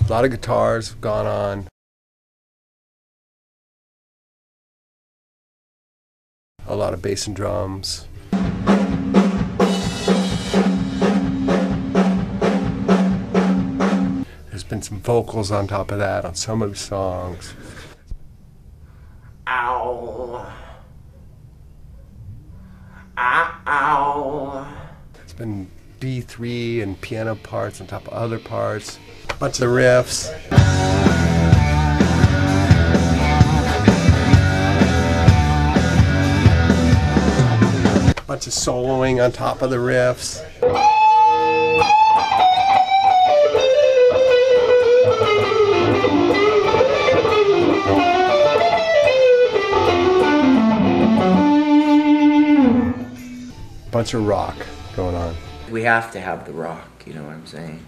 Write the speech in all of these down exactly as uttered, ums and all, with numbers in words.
A lot of guitars have gone on. A lot of bass and drums. There's been some vocals on top of that on some of the songs. Ow. Ow. Ow. It's been B three and piano parts on top of other parts. A bunch of riffs. A bunch of soloing on top of the riffs. Bunch of rock going on. We have to have the rock, you know what I'm saying?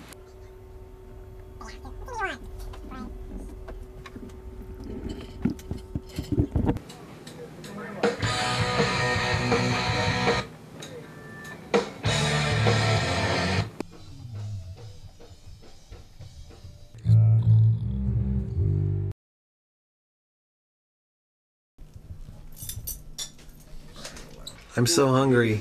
I'm so hungry.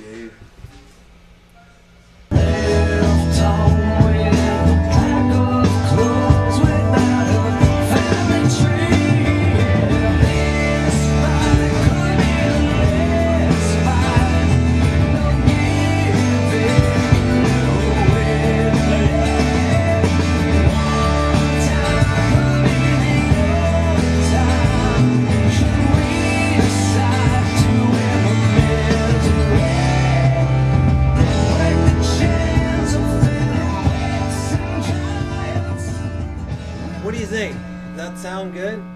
What do you think? Does that sound good?